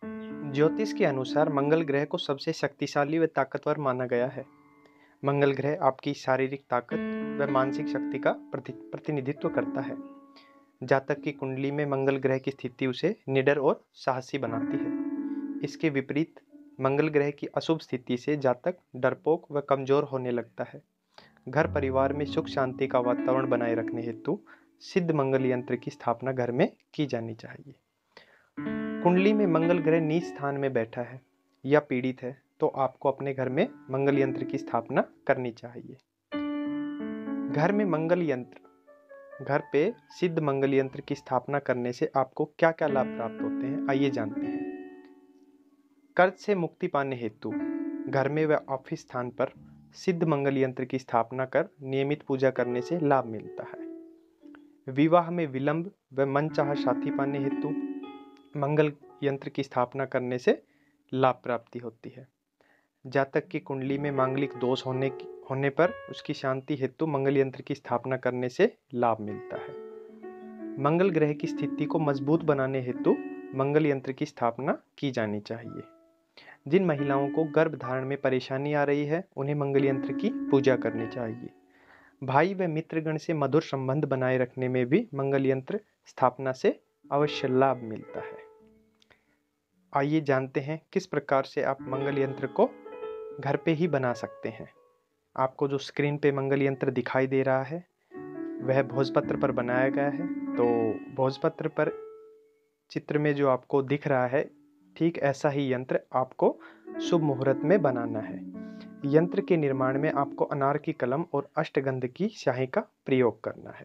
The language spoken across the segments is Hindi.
ज्योतिष के अनुसार मंगल ग्रह को सबसे शक्तिशाली व ताकतवर माना गया है। मंगल ग्रह आपकी शारीरिक ताकत व मानसिक शक्ति का प्रतिनिधित्व करता है। जातक की कुंडली में मंगल ग्रह की स्थिति उसे निडर और साहसी बनाती है। इसके विपरीत मंगल ग्रह की अशुभ स्थिति से जातक डरपोक व कमजोर होने लगता है। घर परिवार में सुख शांति का वातावरण बनाए रखने हेतु सिद्ध मंगल यंत्र की स्थापना घर में की जानी चाहिए। कुंडली में मंगल ग्रह नीच स्थान में बैठा है या पीड़ित है तो आपको अपने घर में मंगल यंत्र की स्थापना करनी चाहिए। घर में मंगल यंत्र, घर पे सिद्ध मंगल यंत्र की स्थापना करने से आपको क्या क्या लाभ प्राप्त होते हैं, आइए जानते हैं। कर्ज से मुक्ति पाने हेतु घर में व ऑफिस स्थान पर सिद्ध मंगल यंत्र की स्थापना कर नियमित पूजा करने से लाभ मिलता है। विवाह में विलंब व मनचाहा साथी पाने हेतु मंगल यंत्र की स्थापना करने से लाभ प्राप्ति होती है। जातक की कुंडली में मांगलिक दोष होने पर उसकी शांति हेतु मंगल यंत्र की स्थापना करने से लाभ मिलता है। मंगल ग्रह की स्थिति को मजबूत बनाने हेतु मंगल यंत्र की स्थापना की जानी चाहिए। जिन महिलाओं को गर्भ धारण में परेशानी आ रही है उन्हें मंगल यंत्र की पूजा करनी चाहिए। भाई व मित्रगण से मधुर संबंध बनाए रखने में भी मंगल यंत्र स्थापना से अवश्य लाभ मिलता है। आइए जानते हैं किस प्रकार से आप मंगल यंत्र को घर पे ही बना सकते हैं। आपको जो स्क्रीन पे मंगल यंत्र दिखाई दे रहा है वह भोजपत्र पर बनाया गया है। तो भोजपत्र पर चित्र में जो आपको दिख रहा है ठीक ऐसा ही यंत्र आपको शुभ मुहूर्त में बनाना है। यंत्र के निर्माण में आपको अनार की कलम और अष्टगंध की स्याही का प्रयोग करना है।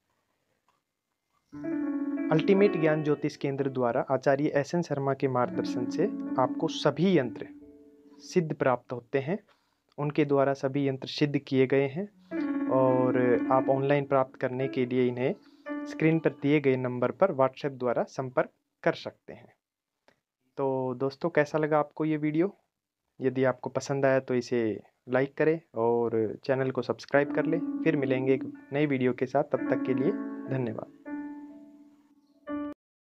अल्टीमेट ज्ञान ज्योतिष केंद्र द्वारा आचार्य एस.एन. शर्मा के मार्गदर्शन से आपको सभी यंत्र सिद्ध प्राप्त होते हैं। उनके द्वारा सभी यंत्र सिद्ध किए गए हैं और आप ऑनलाइन प्राप्त करने के लिए इन्हें स्क्रीन पर दिए गए नंबर पर व्हाट्सएप द्वारा संपर्क कर सकते हैं। तो दोस्तों, कैसा लगा आपको ये वीडियो? यदि आपको पसंद आया तो इसे लाइक करें और चैनल को सब्सक्राइब कर लें। फिर मिलेंगे एक नई वीडियो के साथ, तब तक के लिए धन्यवाद।